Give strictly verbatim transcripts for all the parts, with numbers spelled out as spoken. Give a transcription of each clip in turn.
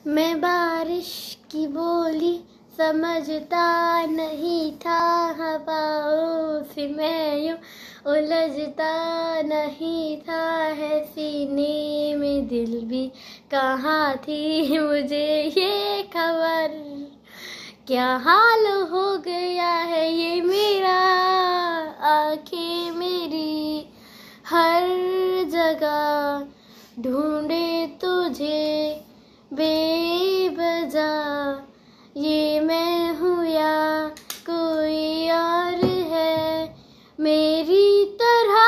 मैं बारिश की बोली समझता नहीं था, हवाओं से मैं यूं उलझता नहीं था। है सीने में दिल भी कहाँ थी मुझे ये खबर, क्या हाल हो गया है ये मेरा। आंखें मेरी हर जगह ढूंढे तुझे बेवजह, ये मैं हूँ या कोई और है मेरी तरह।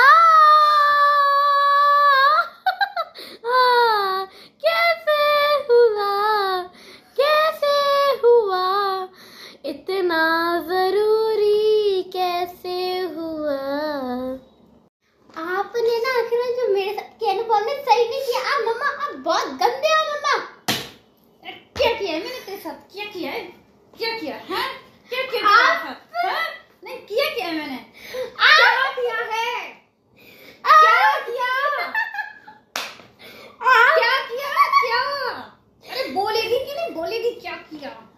हाँ, कैसे हुआ कैसे हुआ इतना जरूरी कैसे हुआ। आपने ना आखिर में जो मेरे साथ किया ना ने सही नहीं किया। आप मम्मा आप बहुत गंदे हो मम्मा। क्या किया है मैंने तेरे साथ? क्या किया है? क्या किया है? क्या किया है? नहीं किया क्या है मैंने? क्या किया है? क्या किया? क्या किया? क्या? अरे बोलेगी कि नहीं बोलेगी क्या किया?